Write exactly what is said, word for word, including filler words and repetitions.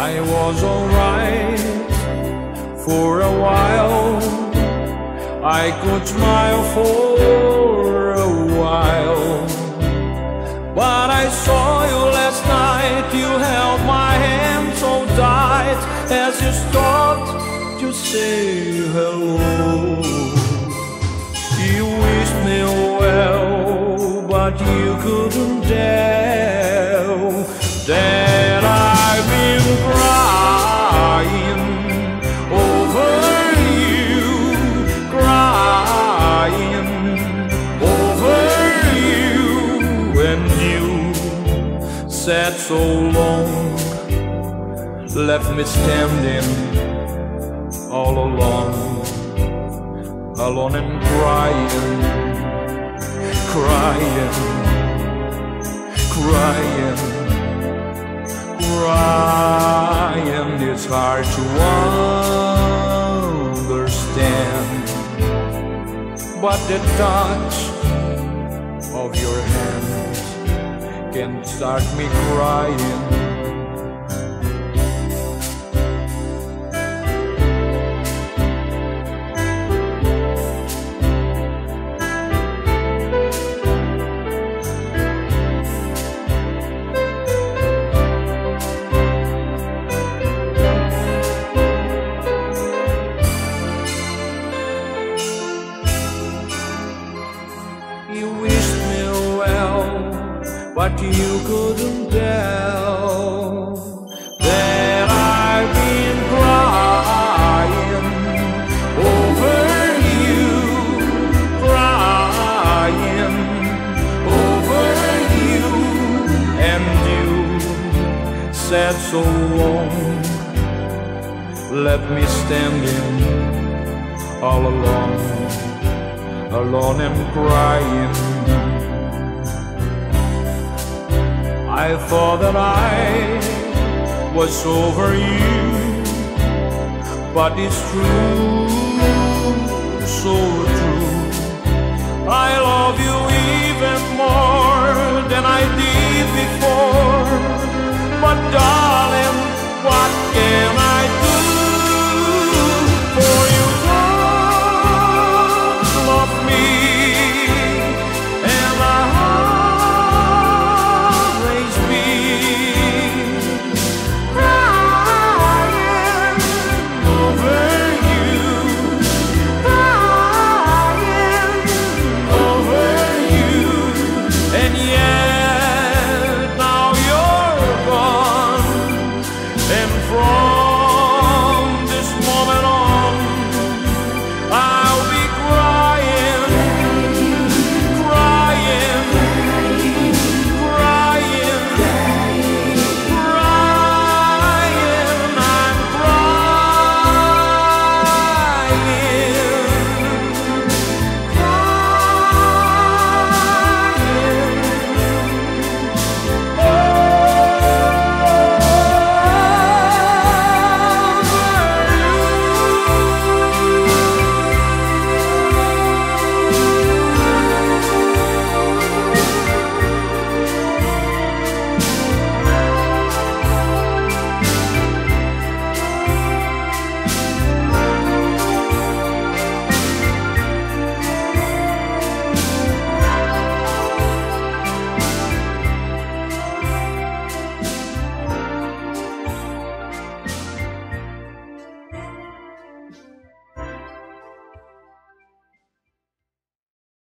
I was alright for a while. I could smile for a while, but I saw you last night. You held my hand so tight as you stopped to say hello. You wished me well, but you couldn't tell that I've been crying over you, crying over you, and you sat so long, left me standing all alone, alone and crying, crying, crying, crying. It's hard to understand, but the touch of your hands can start me crying. You wished me well, but you couldn't tell that I've been crying over you, crying over you, and you sat so long, left me standing all alone, alone and crying. I thought that I was over you, but it's true, so true. I love you even more than I did